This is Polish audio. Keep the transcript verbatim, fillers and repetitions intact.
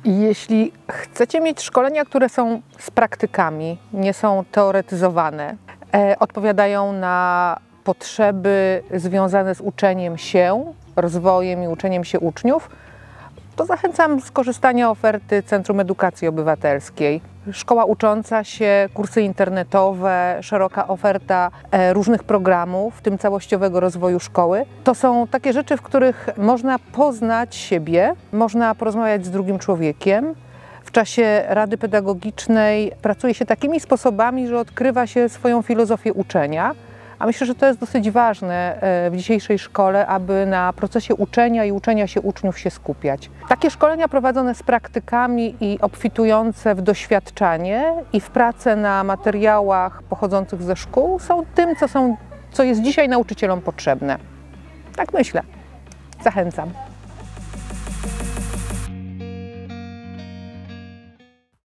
Jeśli chcecie mieć szkolenia, które są z praktykami, nie są teoretyzowane, e, odpowiadają na potrzeby związane z uczeniem się, rozwojem i uczeniem się uczniów, to zachęcam skorzystania oferty Centrum Edukacji Obywatelskiej. Szkoła ucząca się, kursy internetowe, szeroka oferta e, różnych programów, w tym całościowego rozwoju szkoły. To są takie rzeczy, w których można poznać siebie, można porozmawiać z drugim człowiekiem. W czasie rady pedagogicznej pracuje się takimi sposobami, że odkrywa się swoją filozofię uczenia. A myślę, że to jest dosyć ważne w dzisiejszej szkole, aby na procesie uczenia i uczenia się uczniów się skupiać. Takie szkolenia prowadzone z praktykami i obfitujące w doświadczanie i w pracę na materiałach pochodzących ze szkół są tym, co, są, co jest dzisiaj nauczycielom potrzebne. Tak myślę. Zachęcam.